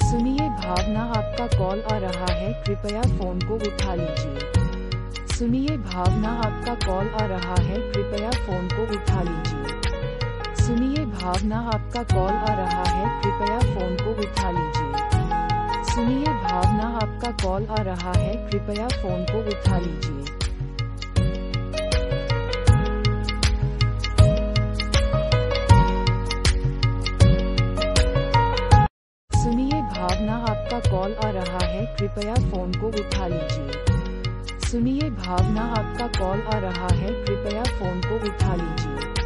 सुनिए भावना, आपका कॉल आ रहा है, कृपया फोन को उठा लीजिए। सुनिए भावना, आपका कॉल आ रहा है, कृपया फोन को उठा लीजिए। सुनिए भावना, आपका कॉल आ रहा है, कृपया फोन को उठा लीजिए। सुनिए भावना, आपका कॉल आ रहा है, कृपया फोन को उठा लीजिए। सुनिए भावना, आपका कॉल आ रहा है, कृपया फोन को उठा लीजिए। सुनिए भावना, आपका कॉल आ रहा है, कृपया फोन को उठा लीजिए।